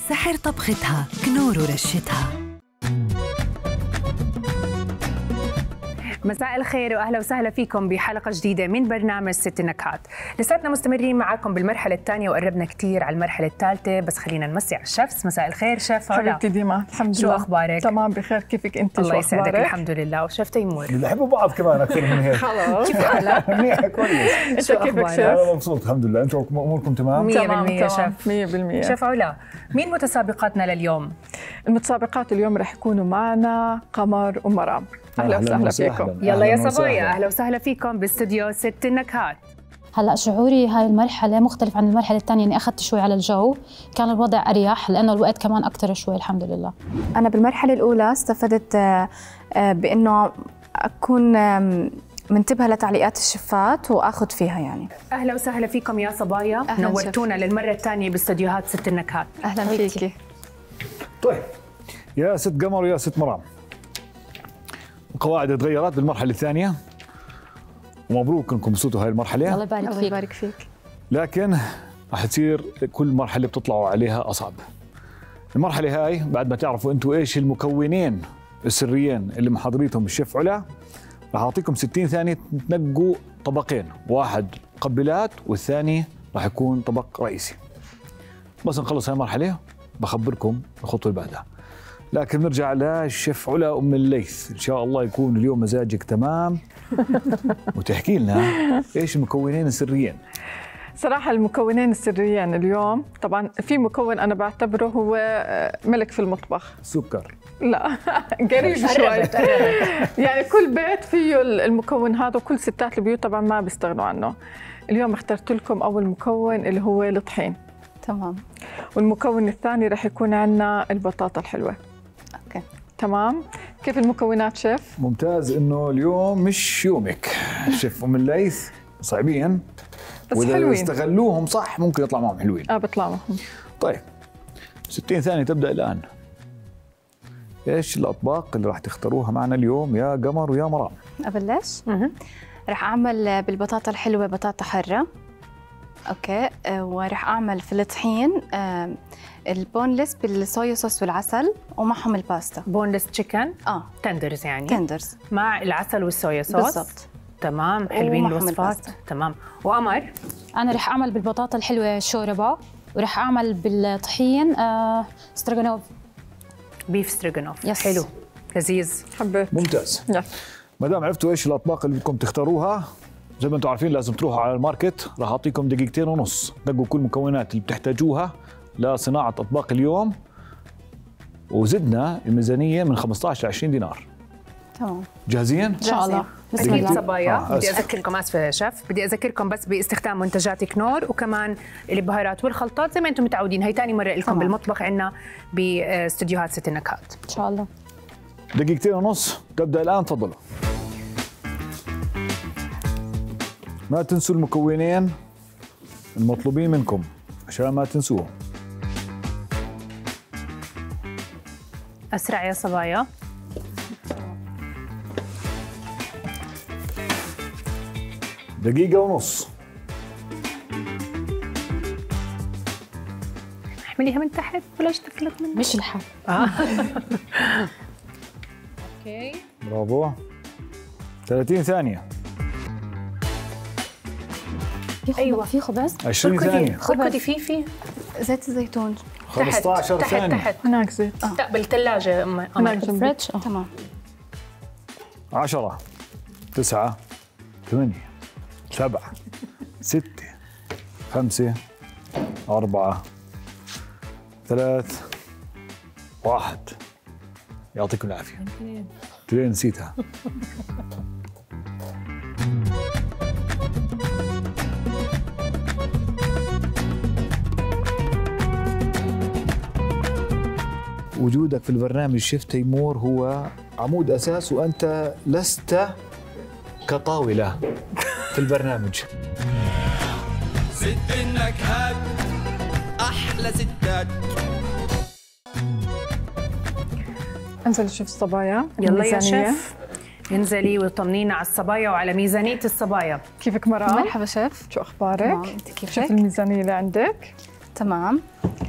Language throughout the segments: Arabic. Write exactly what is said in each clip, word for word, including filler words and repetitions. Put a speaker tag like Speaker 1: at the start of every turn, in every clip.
Speaker 1: سحر طبختها كنور ورشتها.
Speaker 2: مساء الخير واهلا وسهلا فيكم بحلقه جديده من برنامج ست نكهات. لساتنا مستمرين معاكم بالمرحله الثانيه وقربنا كثير على المرحله الثالثه، بس خلينا نمسي على الشيفs. مساء الخير شيف علا.
Speaker 3: حبيبتي ديما، الحمد
Speaker 2: شو
Speaker 3: لله.
Speaker 2: اخبارك؟
Speaker 3: تمام بخير، كيفك انت؟
Speaker 2: الله
Speaker 3: شو
Speaker 2: يسعدك.
Speaker 3: أخبارك؟
Speaker 2: الحمد لله. وشيف تيمور
Speaker 4: بنحبوا بعض كمان اكثر من هيك.
Speaker 3: خلاص.
Speaker 2: كيف حالك؟
Speaker 4: منيح كويس.
Speaker 3: انت
Speaker 2: شو
Speaker 3: كيفك
Speaker 2: أخبارك؟
Speaker 3: شيف؟
Speaker 4: انا مبسوط الحمد لله. انتم اموركم تمام؟
Speaker 2: مية بالمية
Speaker 3: تمام
Speaker 2: شيف.
Speaker 3: مية بالمية.
Speaker 2: شيف علا، مين متسابقاتنا لليوم؟
Speaker 3: المتسابقات اليوم رح يكونوا معنا قمر ومرام. اهلا
Speaker 4: أهلاً
Speaker 3: وسهلا
Speaker 4: وسهلاً.
Speaker 3: فيكم.
Speaker 2: يلا يا
Speaker 4: أهلاً
Speaker 2: صبايا،
Speaker 4: وسهلاً.
Speaker 2: اهلا وسهلا فيكم باستديو ست النكهات.
Speaker 5: هلا شعوري هاي المرحلة مختلف عن المرحلة الثانية، اني اخذت شوي على الجو، كان الوضع اريح لانه الوقت كمان اكثر شوي الحمد لله.
Speaker 6: أنا بالمرحلة الأولى استفدت آه، آه، بأنه أكون آم، منتبهة لتعليقات الشفات وآخذ فيها يعني.
Speaker 2: اهلا وسهلا فيكم يا صبايا،
Speaker 6: أهلاً
Speaker 2: نورتونا للمره الثانيه باستديوهات ست النكهات.
Speaker 6: أهلا فيكي.
Speaker 4: طيب يا ست قمر ويا ست مرام، القواعد تغيرت بالمرحله الثانيه ومبروك انكم وصلتوا هاي المرحله.
Speaker 5: الله يبارك
Speaker 6: الله
Speaker 5: فيك.
Speaker 6: يبارك فيك.
Speaker 4: لكن راح تصير كل مرحله بتطلعوا عليها اصعب. المرحله هاي بعد ما تعرفوا انتم ايش المكونين السريين اللي محضريتهم الشيف علا، راح اعطيكم ستين ثانيه تنقوا طبقين، واحد مقبلات والثاني راح يكون طبق رئيسي. بس نخلص هاي المرحله بخبركم الخطوه اللي بعدها. لكن نرجع للشيف علا ام الليث، ان شاء الله يكون اليوم مزاجك تمام وتحكي لنا ايش المكونين السريين.
Speaker 3: صراحة المكونين السريين اليوم، طبعا في مكون أنا بعتبره هو ملك في المطبخ.
Speaker 4: سكر.
Speaker 3: لا قريب شوي. يعني كل بيت فيه المكون هذا وكل ستات البيوت طبعا ما بيستغنوا عنه. اليوم اخترت لكم أول مكون اللي هو الطحين،
Speaker 6: تمام.
Speaker 3: والمكون الثاني رح يكون عندنا البطاطا الحلوة.
Speaker 6: أوكي.
Speaker 3: تمام. كيف المكونات شيف؟
Speaker 4: ممتاز، انه اليوم مش يومك شيف ام الليث، صعبين
Speaker 3: بس
Speaker 4: واذا
Speaker 3: حلوين.
Speaker 4: استغلوهم صح ممكن يطلع معهم حلوين.
Speaker 3: اه بيطلع معهم.
Speaker 4: طيب ستين ثانية تبدأ الآن. ايش الأطباق اللي راح تختاروها معنا اليوم يا قمر ويا مرام؟
Speaker 6: أبلش؟ رح أعمل بالبطاطا الحلوة بطاطا حرة. أوكي. آه، ورح أعمل في الطحين آه، البونلس بالصويا صوص والعسل ومعهم الباستا.
Speaker 2: بونلس تشيكن
Speaker 6: آه
Speaker 2: تندرز يعني
Speaker 6: تندرز
Speaker 2: مع العسل والصويا صوص.
Speaker 6: بالضبط.
Speaker 2: تمام، حلوين
Speaker 6: ومعهم
Speaker 2: الوصفات.
Speaker 6: الباستا.
Speaker 2: تمام. وقمر
Speaker 5: انا رح اعمل بالبطاطا الحلوة شوربة، ورح اعمل بالطحين آه ستروغانوف.
Speaker 2: بيف ستروغانوف.
Speaker 5: يس.
Speaker 2: حلو لذيذ.
Speaker 3: حبيت.
Speaker 4: ممتاز.
Speaker 3: يس.
Speaker 4: ما دام عرفتوا ايش الأطباق اللي بدكم تختاروها، زي ما انتم عارفين لازم تروحوا على الماركت، راح أعطيكم دقيقتين ونص تنقوا كل المكونات اللي بتحتاجوها لصناعة أطباق اليوم، وزدنا الميزانية من خمسطعش ل عشرين دينار.
Speaker 6: تمام.
Speaker 4: جاهزين؟
Speaker 5: ان شاء الله. بسم
Speaker 2: أكيد
Speaker 5: الله.
Speaker 2: صبايا.
Speaker 4: آه،
Speaker 2: بدي
Speaker 4: أسف.
Speaker 2: اذكركم، اسفه يا شيف، بدي اذكركم بس باستخدام منتجات كنور وكمان البهارات والخلطات زي ما انتم متعودين. هي ثاني مره لكم
Speaker 6: تمام.
Speaker 2: بالمطبخ عندنا باستديوهات ست النكهات.
Speaker 5: ان شاء الله.
Speaker 4: دقيقتين ونص تبدأ الآن، تفضلوا. ما تنسوا المكونين المطلوبين منكم عشان ما تنسوهم.
Speaker 2: اسرع يا صبايا.
Speaker 4: دقيقة ونص.
Speaker 2: احمليها من تحت ولا اشتكلك من
Speaker 5: مش الحال.
Speaker 2: آه. اوكي.
Speaker 4: برافو. ثلاثين ثانية.
Speaker 5: في خبز.
Speaker 2: أيوة.
Speaker 5: في خبز.
Speaker 4: عشرين ثانية.
Speaker 2: خبزي في في
Speaker 6: زيت الزيتون.
Speaker 4: خمسطعش
Speaker 2: تحت
Speaker 4: ثانية.
Speaker 2: تحت
Speaker 3: هناك زيت.
Speaker 2: لا بالثلاجه ام
Speaker 3: هناك
Speaker 2: قمر.
Speaker 3: جنبي.
Speaker 5: فريتش. آه.
Speaker 6: تمام.
Speaker 4: عشرة. تسعة. ثمانية. سبعة. ستة. خمسة. أربعة. ثلاث. واحد. يعطيكم العافية. ترين نسيتها. وجودك في البرنامج شيف تيمور هو عمود أساس، وأنت لست كطاولة في البرنامج.
Speaker 7: ست النكهات أحلى ستات.
Speaker 3: انزل شوف الصبايا.
Speaker 2: يلا يا
Speaker 3: الميزانية.
Speaker 2: شيف انزلي وطمنينا على الصبايا وعلى ميزانيه الصبايا.
Speaker 3: كيفك مرام؟
Speaker 6: مرحبا شيف.
Speaker 3: شو
Speaker 6: تمام.
Speaker 3: اخبارك؟
Speaker 6: انت كيفك؟
Speaker 3: شوف الميزانية اللي عندك.
Speaker 6: تمام.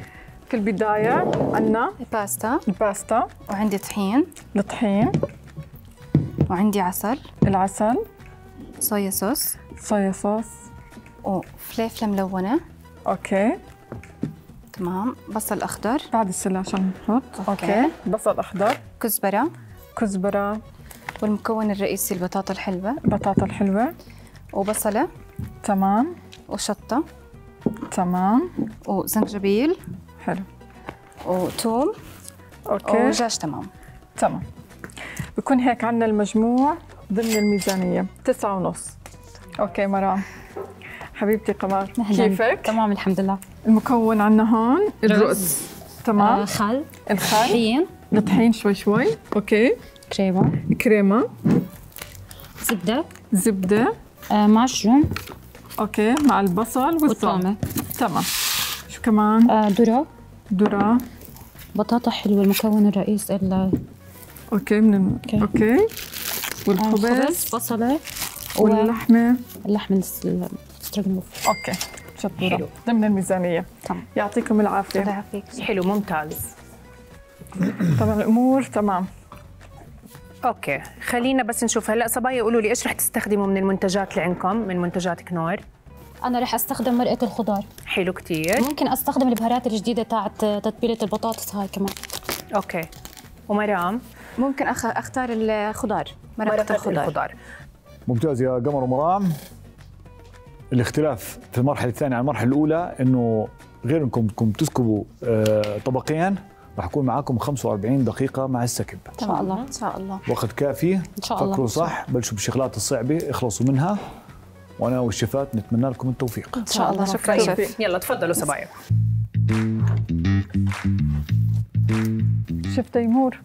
Speaker 3: في البداية عندنا
Speaker 6: الباستا،
Speaker 3: الباستا،
Speaker 6: وعندي طحين،
Speaker 3: الطحين،
Speaker 6: وعندي عسل،
Speaker 3: العسل،
Speaker 6: صويا صوص،
Speaker 3: صويا صوص،
Speaker 6: وفليفلة ملونة.
Speaker 3: اوكي
Speaker 6: تمام. بصل أخضر،
Speaker 3: بعد السلة عشان نحط.
Speaker 6: أوكي.
Speaker 3: اوكي بصل أخضر،
Speaker 6: كزبرة،
Speaker 3: كزبرة،
Speaker 6: والمكون الرئيسي البطاطا الحلوة،
Speaker 3: بطاطا الحلوة،
Speaker 6: وبصلة،
Speaker 3: تمام
Speaker 6: وشطة،
Speaker 3: تمام
Speaker 6: وزنجبيل،
Speaker 3: حلو،
Speaker 6: وثوم،
Speaker 3: اوكي
Speaker 6: ودجاج. تمام.
Speaker 3: تمام. بكون هيك عندنا المجموع ضمن الميزانية تسعة ونص. اوكي مرام حبيبتي قمر كيفك؟
Speaker 5: تمام الحمد لله.
Speaker 3: المكون عندنا هون الرز، تمام.
Speaker 5: آه خل،
Speaker 3: الخل،
Speaker 5: طحين،
Speaker 3: الطحين شوي شوي، اوكي.
Speaker 5: كريمة،
Speaker 3: كريمة،
Speaker 5: زبدة،
Speaker 3: زبدة،
Speaker 5: آه مشروم،
Speaker 3: اوكي، مع البصل والثوم.
Speaker 5: والثومة.
Speaker 3: تمام. شو كمان؟
Speaker 5: آه ذرة،
Speaker 3: ذرة،
Speaker 5: بطاطا حلوة المكون الرئيسي ال
Speaker 3: اوكي من
Speaker 5: اوكي,
Speaker 3: أوكي. والخبز،
Speaker 5: الخبز، بصلة،
Speaker 3: واللحمة،
Speaker 5: اللحم الستروغنوف.
Speaker 3: اوكي شطورة.
Speaker 2: حلو.
Speaker 3: ضمن الميزانية.
Speaker 6: تمام.
Speaker 3: يعطيكم العافية.
Speaker 6: الله يعافيك.
Speaker 2: حلو ممتاز.
Speaker 3: طبعا الأمور تمام.
Speaker 2: اوكي خلينا بس نشوف هلا صبايا، قولوا لي ايش رح تستخدموا من المنتجات اللي عندكم من منتجات كنور؟
Speaker 5: أنا رح أستخدم مرقة الخضار.
Speaker 2: حلو كتير.
Speaker 5: ممكن أستخدم البهارات الجديدة تاعت تتبيلة البطاطس هاي كمان.
Speaker 2: اوكي. ومرام؟
Speaker 6: ممكن أخ... أختار الخضار، مرقة الخضار.
Speaker 2: الخضار.
Speaker 4: ممتاز يا قمر ومرام. الاختلاف في المرحله الثانيه عن المرحله الاولى انه غير انكم بدكم تسكبوا آه طبقين، رح يكون معاكم خمسة وأربعين دقيقه مع السكب.
Speaker 5: إن شاء الله.
Speaker 6: إن شاء الله.
Speaker 4: وقت كافي.
Speaker 5: إن شاء الله.
Speaker 4: فكروا صح، بلشوا بالشغلات الصعبه، اخلصوا منها، وانا والشيفات نتمنى لكم التوفيق.
Speaker 6: إن شاء الله. شكرا
Speaker 3: شكراً.
Speaker 6: شيف.
Speaker 2: يلا تفضلوا صبايا.
Speaker 3: شيف تيمور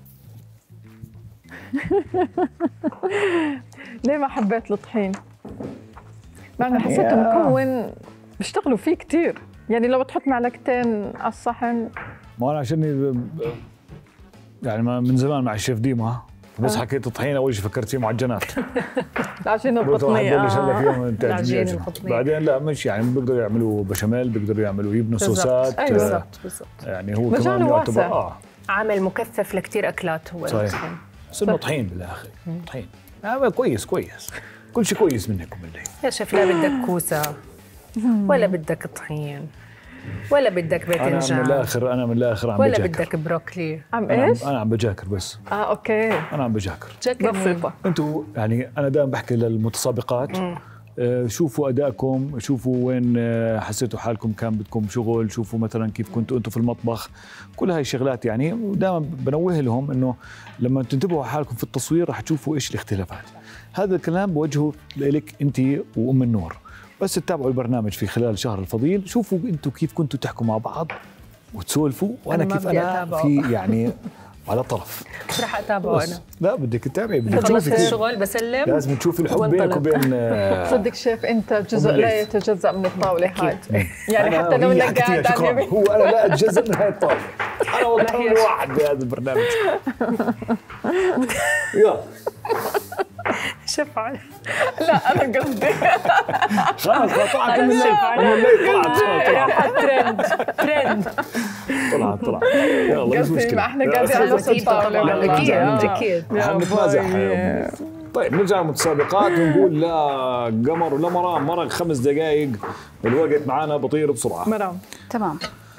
Speaker 3: ليه ما حبيت الطحين؟ مع انه حسيته مكون بيشتغلوا فيه كثير، يعني لو تحط معلقتين على الصحن.
Speaker 4: ما انا عشاني يعني ما من زمان مع الشيف ديما، بس حكيت الطحين اول شيء فكرت فيه معجنات.
Speaker 3: العجينه
Speaker 4: قلت راح
Speaker 3: القطنيه.
Speaker 4: ابلش هلا فيهم
Speaker 2: العجينة
Speaker 4: تعجبني.
Speaker 2: القطنية.
Speaker 4: بعدين لا مش يعني بيقدروا يعملوا بشاميل، بيقدروا يعملوا يبنوا
Speaker 2: بالضبط.
Speaker 4: صوصات.
Speaker 3: أيوة.
Speaker 4: آه،
Speaker 2: بالضبط بالضبط.
Speaker 4: يعني هو
Speaker 3: مجاله
Speaker 4: كمان يعتبر
Speaker 3: واسع.
Speaker 4: اه
Speaker 2: عامل مكثف لكثير اكلات هو.
Speaker 4: صحيح. بس انه طحين بالاخر، طحين. آه كويس كويس، كل شيء كويس منكم بالليل.
Speaker 2: يا شيف لا بدك كوسه ولا بدك طحين ولا بدك
Speaker 4: انا من
Speaker 2: باذنجان
Speaker 4: الاخر انا من الاخر عم
Speaker 2: ولا
Speaker 4: بجاكر.
Speaker 2: بدك بروكلي.
Speaker 3: عم
Speaker 4: أنا عم-
Speaker 3: ايش؟
Speaker 4: انا عم بجاكر بس.
Speaker 3: اه اوكي
Speaker 4: انا عم بجاكر.
Speaker 3: بسيطه.
Speaker 4: انتوا يعني انا دائما بحكي للمتسابقات آه، شوفوا ادائكم، شوفوا وين آه، حسيتوا حالكم كان بدكم شغل، شوفوا مثلا كيف كنتوا انتم في المطبخ، كل هاي الشغلات يعني. ودائما بنوه لهم انه لما تنتبهوا على حالكم في التصوير رح تشوفوا ايش الاختلافات. هذا الكلام بوجهه لك انت وام النور، بس تتابعوا البرنامج في خلال شهر الفضيل، شوفوا انتم كيف كنتوا تحكوا مع بعض وتسولفوا، وانا
Speaker 2: أنا ما
Speaker 4: كيف
Speaker 2: بدي
Speaker 4: انا
Speaker 2: أتابعه.
Speaker 4: في يعني على طرف.
Speaker 2: رح اتابعه
Speaker 4: بس
Speaker 2: انا.
Speaker 4: لا بدك تتابعي، بدك
Speaker 2: خلصت
Speaker 4: تشوفي كيف-
Speaker 2: الشغل بسلم
Speaker 4: لازم تشوفي الحب بينك
Speaker 2: وانطلق.
Speaker 4: وبين آه،
Speaker 3: صدق شيف انت جزء
Speaker 4: وبالليل.
Speaker 3: لا يتجزا من الطاوله هاي. يعني
Speaker 4: أنا
Speaker 3: حتى لو
Speaker 4: وهي
Speaker 3: انك
Speaker 4: حكيتيها
Speaker 3: قاعد على
Speaker 4: شكراً.
Speaker 3: اليمين.
Speaker 4: هو انا لا اتجزا من هاي الطاوله، انا والله واحد بهذا البرنامج. يلا
Speaker 2: شوف على
Speaker 3: لا انا قصدي
Speaker 4: خلاص طلعت من الليل، من الليل طلعت طلعت
Speaker 2: ترند ترند.
Speaker 4: طلعت طلعت يلا مش
Speaker 3: قصدي
Speaker 4: مشكله.
Speaker 3: ما احنا قاعدين على نفس
Speaker 2: أكيد
Speaker 3: الطاوله.
Speaker 2: طبعاً.
Speaker 3: والله.
Speaker 2: أكيد،
Speaker 3: آه.
Speaker 2: أكيد.
Speaker 3: يا
Speaker 4: احنا نتمازح.
Speaker 3: باي.
Speaker 4: طيب نرجع للمتسابقات ونقول لا قمر ولا مرام، مرق خمس دقائق، الوقت معنا بطير بسرعه.
Speaker 3: مرام
Speaker 6: تمام.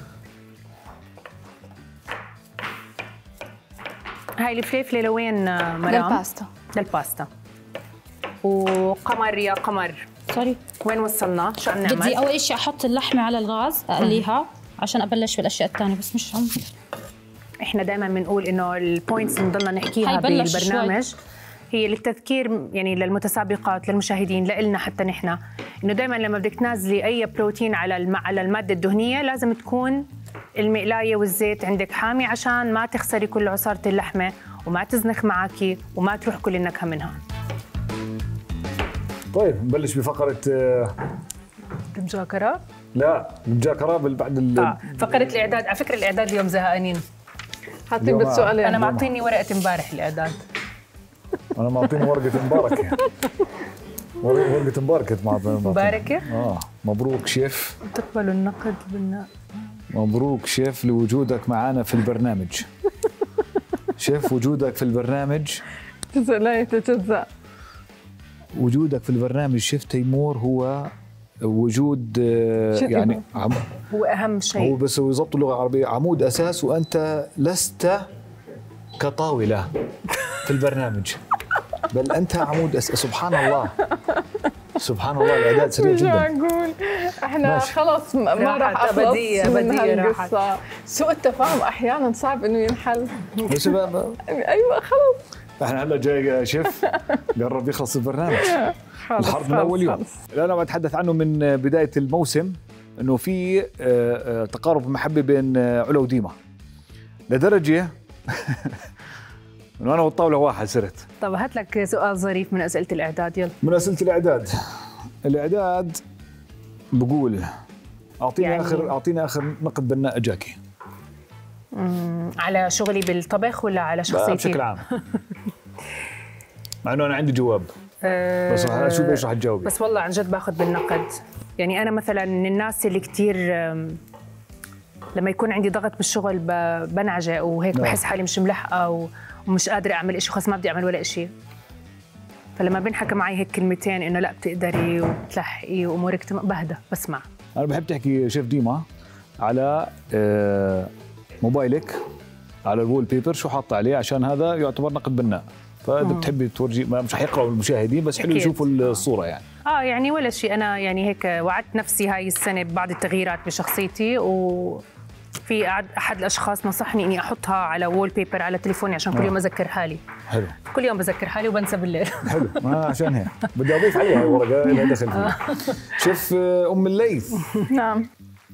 Speaker 2: هاي الفليفله لوين مرام؟
Speaker 6: للباستا.
Speaker 2: للباستا. وقمر يا قمر
Speaker 5: سوري.
Speaker 2: وين وصلنا؟ شو عم نعمل؟
Speaker 5: بدي أول شيء أحط اللحمة على الغاز أقليها عشان أبلش بالأشياء الثانية، بس مش عم.
Speaker 2: احنا دائما بنقول انه البوينتس اللي بنضلنا نحكيها
Speaker 5: هاي بلش
Speaker 2: بالبرنامج هي للتذكير يعني للمتسابقات للمشاهدين لإلنا حتى نحن، انه دائما لما بدك تنازلي اي بروتين على الم... على الماده الدهنيه لازم تكون المقلايه والزيت عندك حامي عشان ما تخسري كل عصاره اللحمه وما تزنخ معك وما تروح كل النكهه منها.
Speaker 4: طيب نبلش بفقره آه،
Speaker 2: المجاكره؟
Speaker 4: لا المجاكره بال- بعد ال-
Speaker 2: اه فقره الاعداد، على فكره الاعداد اليوم زهقانين.
Speaker 3: حاطين
Speaker 4: اليوم
Speaker 3: بالسؤالين.
Speaker 2: انا معطيني ورقه امبارح الاعداد.
Speaker 4: انا معطيني ورقه مباركه. ور- ورقه مباركه مع
Speaker 2: مباركة؟
Speaker 4: اه مبروك شيف.
Speaker 2: تقبلوا النقد بالنا
Speaker 4: مبروك شيف لوجودك معنا في البرنامج. شيف وجودك في البرنامج
Speaker 3: جزء لا يتجزأ.
Speaker 4: وجودك في البرنامج شيف تيمور هو وجود يعني عم
Speaker 2: هو اهم شيء.
Speaker 4: هو بس هو يضبط اللغه العربيه عمود اساس، وانت لست كطاوله في البرنامج، بل انت عمود اساس. سبحان الله سبحان الله، الاعداد سريع
Speaker 3: مش
Speaker 4: جدا.
Speaker 3: معقول احنا
Speaker 4: ماشي.
Speaker 3: خلص ما راح اخلص
Speaker 2: أبدية
Speaker 3: من
Speaker 2: أبدية
Speaker 3: هالقصه. سوء التفاهم احيانا صعب انه ينحل.
Speaker 4: يا شباب
Speaker 3: ايوه خلص
Speaker 4: احنا هلا جاي شيف قرب يخلص البرنامج.
Speaker 3: خلص
Speaker 4: الحرب من اول يوم. لا انا بتحدث عنه من بدايه الموسم، انه في تقارب محبه بين علا وديما لدرجه انه انا والطاوله واحد صرت.
Speaker 2: طب هات لك سؤال ظريف من اسئله الاعداد، يلا.
Speaker 4: من اسئله الاعداد. الاعداد بقول اعطيني
Speaker 2: يعني
Speaker 4: اخر اعطيني اخر نقد بناء اجاكي.
Speaker 2: على شغلي بالطبخ ولا على شخصيتي؟
Speaker 4: بشكل عام. مع انه انا عندي جواب
Speaker 2: أه
Speaker 4: بس شو ايش رح تجاوبي؟
Speaker 2: بس والله عن جد باخذ بالنقد. يعني انا مثلا من الناس اللي كثير لما يكون عندي ضغط بالشغل بنعجق وهيك، بحس حالي مش ملحقه ومش قادره اعمل شيء، خلص ما بدي اعمل ولا شيء. فلما بنحكى معي هيك كلمتين انه لا بتقدري وبتلحقي وامورك تمام، بهدى بسمع.
Speaker 4: انا بحب تحكي شيف ديما على موبايلك على الوول بيبر شو حاطه عليه، عشان هذا يعتبر نقد بناء. فاذا بتحبي تورجي، مش حيقراوا المشاهدين بس حلو يشوفوا الصوره يعني.
Speaker 2: اه يعني ولا شيء، انا يعني هيك وعدت نفسي هاي السنه ببعض التغييرات بشخصيتي، وفي احد الاشخاص نصحني اني احطها على وول بيبر على تليفوني عشان كل يوم اذكر حالي. حلو. كل يوم بذكر حالي وبنسى بالليل.
Speaker 4: حلو، ما عشان هيك بدي اضيف عليها ورقه لها دخل فيها. شيف ام الليث.
Speaker 3: نعم.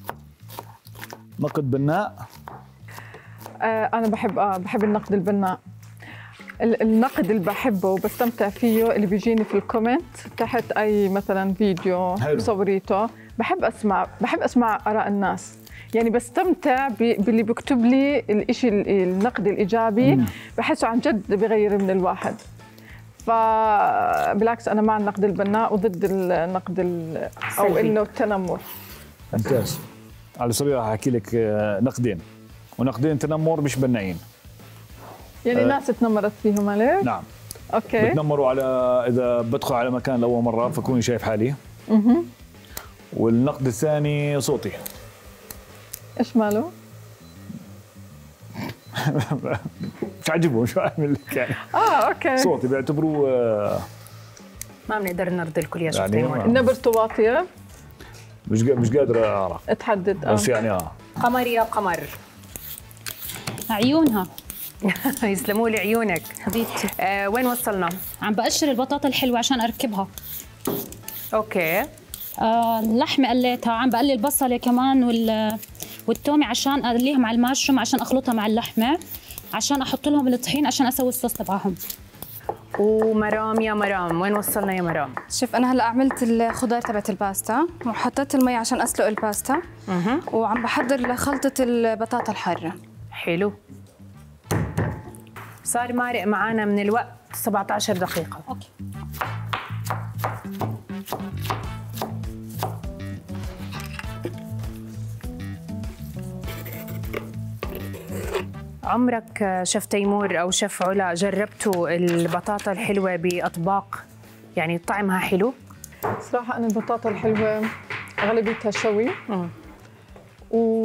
Speaker 4: نقد بناء.
Speaker 3: آه انا بحب اه بحب النقد البناء. النقد اللي بحبه وبستمتع فيه اللي بيجيني في الكومنت تحت اي مثلا فيديو صوريته. بحب اسمع بحب اسمع اراء الناس، يعني بستمتع باللي بيكتب لي الشيء النقد الايجابي. مم. بحسه عن جد بغير من الواحد. فبالعكس انا مع النقد البناء وضد النقد او انه التنمر.
Speaker 4: ممتاز. على سبيل راح احكي لك نقدين، ونقدين تنمر مش بناءين.
Speaker 3: يعني ناس تنمرت فيهم عليك؟
Speaker 4: نعم.
Speaker 3: اوكي.
Speaker 4: بتنمروا على اذا بدخل على مكان لاول مره فكوني شايف حالي.
Speaker 3: اها.
Speaker 4: والنقد الثاني صوتي.
Speaker 3: ايش ماله؟
Speaker 4: مش عاجبهم، شو اعمل لك يعني؟
Speaker 3: اه اوكي.
Speaker 4: صوتي بيعتبروه آه
Speaker 2: ما بنقدر نرضي الكل يا شيخ
Speaker 4: يعني
Speaker 2: تيمور.
Speaker 3: نبرته واطيه؟
Speaker 4: مش مش قادر اعرف.
Speaker 3: اتحدد
Speaker 4: اه بس يعني اه
Speaker 2: قمر يا قمر.
Speaker 5: عيونها.
Speaker 2: يسلموا لي عيونك
Speaker 5: حبيبتي.
Speaker 2: آه وين وصلنا؟
Speaker 5: عم بقشر البطاطا الحلوه عشان اركبها.
Speaker 2: اوكي.
Speaker 5: آه اللحمه قليتها، عم بقلي البصله كمان وال والثومه عشان اقليها مع الماشروم عشان اخلطها مع اللحمه، عشان احط لهم الطحين عشان اسوي الصوص تبعهم.
Speaker 2: ومرام يا مرام وين وصلنا يا مرام؟
Speaker 6: شوف انا هلا عملت الخضار تبعت الباستا وحطيت المي عشان اسلق الباستا. اها. وعم بحضر خلطه البطاطا الحاره.
Speaker 2: حلو. صار مارق معنا من الوقت سبعة عشر دقيقة.
Speaker 5: اوكي.
Speaker 2: عمرك شيف تيمور او شيف علا جربتوا البطاطا الحلوة بأطباق يعني طعمها حلو؟
Speaker 3: صراحة أنا البطاطا الحلوة أغلبيتها شوي. امم و...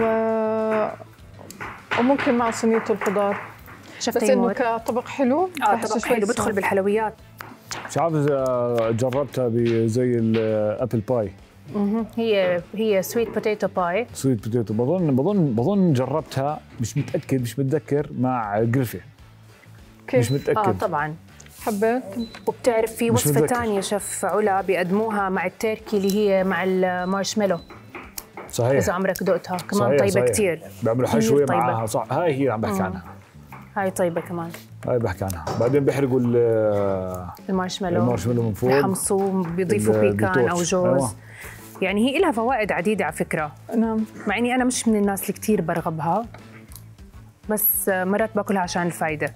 Speaker 3: وممكن مع صينية الخضار.
Speaker 2: شيف
Speaker 3: بس
Speaker 2: تيمور
Speaker 3: إنه كطبق حلو.
Speaker 2: اه طبق حلو بدخل بالحلويات.
Speaker 4: مش عارف إذا جربتها زي الأبل باي.
Speaker 2: اها هي هي سويت بوتيتو باي.
Speaker 4: سويت بوتيتو بظن بظن بظن جربتها، مش متأكد مش متذكر، مع جريفي.
Speaker 3: كيف؟
Speaker 4: مش متأكد.
Speaker 2: اه طبعا.
Speaker 3: حبيت.
Speaker 2: وبتعرف في وصفة ثانية شيف علا بيقدموها مع التركي اللي هي مع المارشميلو.
Speaker 4: صحيح.
Speaker 2: إذا عمرك دقتها كمان
Speaker 4: صحيح
Speaker 2: طيبة
Speaker 4: صحيح.
Speaker 2: كثير.
Speaker 4: بيعملوا حشوة معها صح، هاي هي عم بحكي عنها.
Speaker 2: هاي طيبة كمان.
Speaker 4: هاي بحكي عنها، بعدين بيحرقوا
Speaker 2: المارشميلو
Speaker 4: المارشميلو من فوق،
Speaker 2: بحمصوه بيضيفوا بيكان أو جوز. أيوة. يعني هي لها فوائد عديدة على فكرة.
Speaker 3: نعم.
Speaker 2: مع إني أنا مش من الناس اللي كثير برغبها، بس مرات باكلها عشان الفايدة.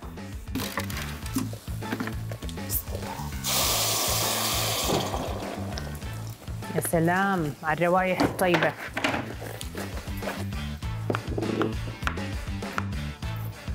Speaker 2: يا سلام على الروايح الطيبة.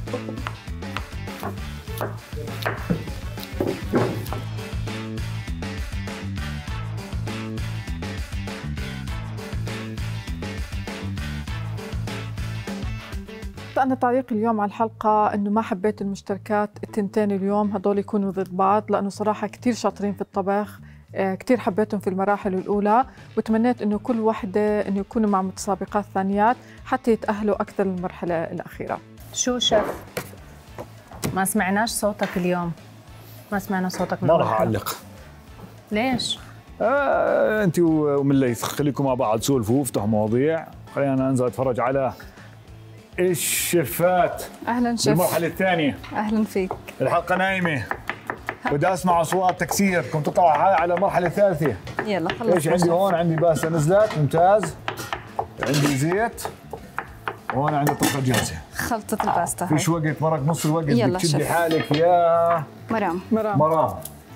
Speaker 3: أنا تعليقي اليوم على الحلقة إنه ما حبيت المشتركات التنتين اليوم هدول يكونوا ضد بعض، لأنه صراحة كتير شاطرين في الطبخ، كتير حبيتهم في المراحل الأولى، وتمنيت إنه كل وحدة إنه يكونوا مع متسابقات ثانيات حتى يتأهلوا أكثر للمرحلة الأخيرة.
Speaker 2: شو شف؟ ما سمعناش صوتك اليوم، ما سمعنا صوتك من
Speaker 4: ما راح أعلق.
Speaker 2: ليش؟
Speaker 4: آه أنت ومن ليث خليكم مع بعض سولفوا وافتحوا مواضيع، خلينا انزل اتفرج على الشفات.
Speaker 3: اهلا شيف.
Speaker 4: المرحله الثانيه.
Speaker 3: اهلا فيك.
Speaker 4: الحلقه نايمه، بدي اسمع اصوات تكسير، كنت تطلع على المرحله الثالثه.
Speaker 3: يلا خلص.
Speaker 4: ايش عندي هون؟ عندي باستا نزلت، ممتاز. عندي زيت، وهون عندي طبخه جاهزه.
Speaker 6: خلطه الباستا هاي.
Speaker 4: فيش وقت، مرق نص الوقت،
Speaker 6: يلا
Speaker 4: بدك تشدي
Speaker 6: شيف.
Speaker 4: حالك يا
Speaker 6: مرام.
Speaker 3: مرام
Speaker 4: مرام.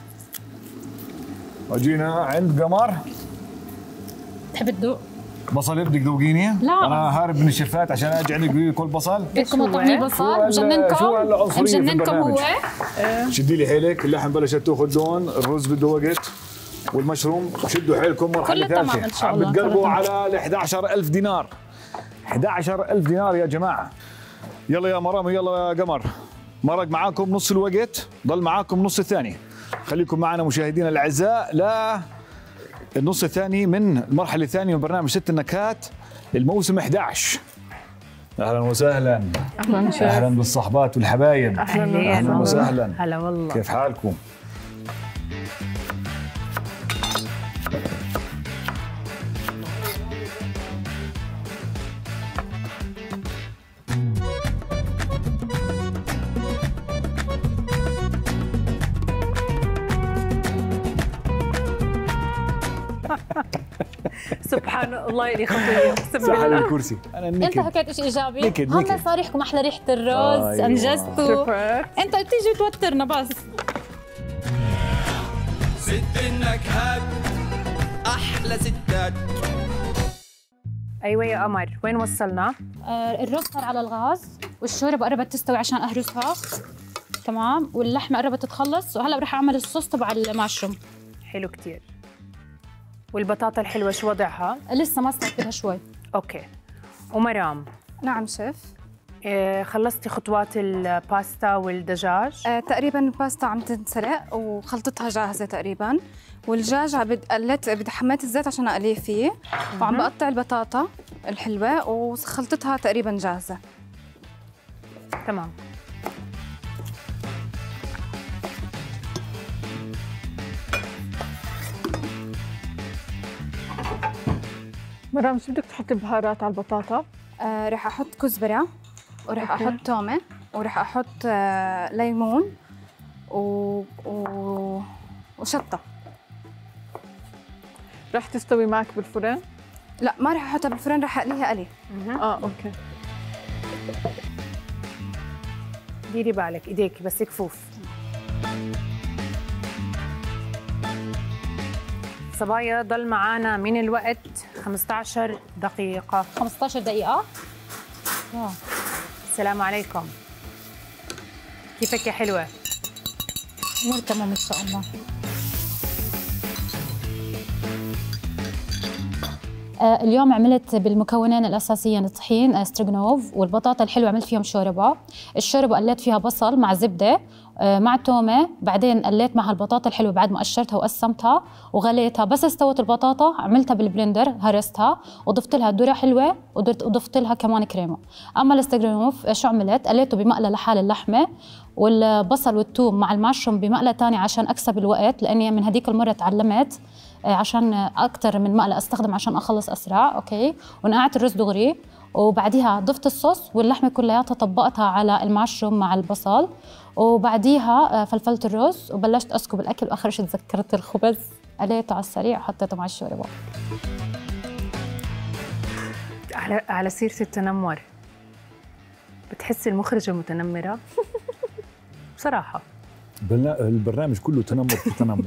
Speaker 4: وجينا عند قمر.
Speaker 5: تحب تذوق؟
Speaker 4: بصل بدك ذوقيني؟
Speaker 5: لا.
Speaker 4: انا هارب من الشفات عشان اجي عندك تقولي لي كل بصل.
Speaker 5: بدكم اطعمي
Speaker 4: شو
Speaker 5: بصل؟
Speaker 4: هال- شو
Speaker 5: مجننكم؟
Speaker 4: هالعنصرية في
Speaker 5: مجننكم هو؟
Speaker 4: البرنامج؟ شدي لي حيلك، اللحم بلشت تاخذ لون، الرز بده وقت، والمشروم شدوا حيلكم مرحله
Speaker 5: كله تمام
Speaker 4: ثالثه.
Speaker 5: إن شاء
Speaker 4: عم
Speaker 5: الله.
Speaker 4: بتقربوا
Speaker 5: كله
Speaker 4: على ال أحد عشر ألف دينار. أحد عشر ألف دينار يا جماعه. يلا يا مرام يلا يا قمر، مرق معاكم نص الوقت، ضل معاكم نص الثاني. خليكم معنا مشاهدينا الاعزاء لا النص الثاني من المرحله الثانيه من برنامج ست النكهات الموسم أحد عشر. اهلا وسهلا.
Speaker 3: اهلا شيف.
Speaker 4: اهلا بالصحبات والحبايب.
Speaker 2: اهلا
Speaker 4: اهلا وسهلا.
Speaker 2: هلا والله.
Speaker 4: كيف حالكم؟
Speaker 2: سبحان الله اللي خطير.
Speaker 4: سحل الكرسي. انا
Speaker 5: انت
Speaker 4: نكد.
Speaker 5: حكيت شيء ايجابي؟
Speaker 4: نكد،
Speaker 5: هم
Speaker 4: نكد.
Speaker 5: صار يحكوا احلى ريحه الرز،
Speaker 4: أيوة.
Speaker 5: انجزتوا.
Speaker 3: شفت؟
Speaker 5: انت بتيجي توترنا بس.
Speaker 7: ست النكهات أحلى ستات.
Speaker 2: ايوه يا قمر، وين وصلنا؟
Speaker 5: آه الرز صار على الغاز والشوربه قربت تستوي عشان اهرسها. تمام، واللحمه قربت تتخلص، وهلا رح اعمل الصوص تبع المشروم.
Speaker 2: حلو كتير. والبطاطا الحلوه شو وضعها؟
Speaker 5: لسه ما استوت بدها شوي.
Speaker 2: اوكي. ومرام،
Speaker 6: نعم شيف.
Speaker 2: إيه خلصتي خطوات الباستا والدجاج؟
Speaker 6: آه، تقريبا الباستا عم تنسلق وخلطتها جاهزه تقريبا، والدجاج عم قلت بدي حميت الزيت عشان اقليه فيه، وعم بقطع البطاطا الحلوه وخلطتها تقريبا جاهزه.
Speaker 2: تمام.
Speaker 3: مرام شو بدك تحطي بهارات على البطاطا؟
Speaker 6: آه، رح احط كزبره، ورح
Speaker 3: أوكي.
Speaker 6: احط تومه، ورح احط آه، ليمون و... و... وشطه.
Speaker 3: رح تستوي معك بالفرن؟
Speaker 6: لا ما رح احطها بالفرن، رح اقليها قلي.
Speaker 3: اه اوكي.
Speaker 2: ديري بالك ايديك بس كفوف. صبايا ضل معنا من الوقت خمسة عشر دقيقة.
Speaker 5: خمسة عشر دقيقه. واو.
Speaker 2: السلام عليكم. كيفك يا حلوة؟
Speaker 5: امور تمام ان شاء الله. آه، اليوم عملت بالمكونين الاساسيين الطحين آه، ستروغنوف، والبطاطا الحلوه عملت فيهم شوربه. الشوربه قليت فيها بصل مع زبده آه، مع تومه، بعدين قليت معها البطاطا الحلوه بعد ما قشرتها وقسمتها وغليتها. بس استوت البطاطا عملتها بالبلندر، هرستها وضفت لها ذره حلوه وضفت وضفت لها كمان كريمه. اما الستروغنوف آه، شو عملت؟ قليته بمقلى لحال اللحمه، والبصل والثوم مع المشروم بمقلى ثاني عشان اكسب الوقت، لاني من هذيك المره تعلمت آه، عشان اكثر من مقلى استخدم عشان اخلص اسرع. اوكي، ونقعت الرز دغري، وبعديها ضفت الصوص واللحمه كلياتها طبقتها على المشروم مع البصل، وبعديها آه، فلفلت الرز وبلشت اسكب الاكل، واخر شيء تذكرت الخبز قليته على السريع وحطيته مع الشوربه.
Speaker 2: على على سيرة التنمر، بتحسي المخرجة متنمرة؟ بصراحة
Speaker 4: بالنا- البرنامج كله تنمر في تنمر.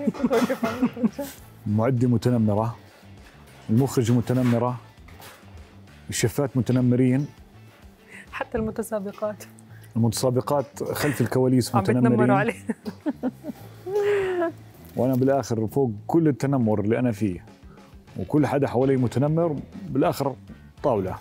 Speaker 4: المعدة متنمرة، المخرجة متنمرة، الشفات متنمرين،
Speaker 2: حتى المتسابقات.
Speaker 4: المتسابقات خلف الكواليس
Speaker 2: عم بتنمروا
Speaker 4: متنمرين
Speaker 2: عليه.
Speaker 4: وانا بالاخر فوق كل التنمر اللي انا فيه وكل حدا حوالي متنمر، بالاخر طاوله.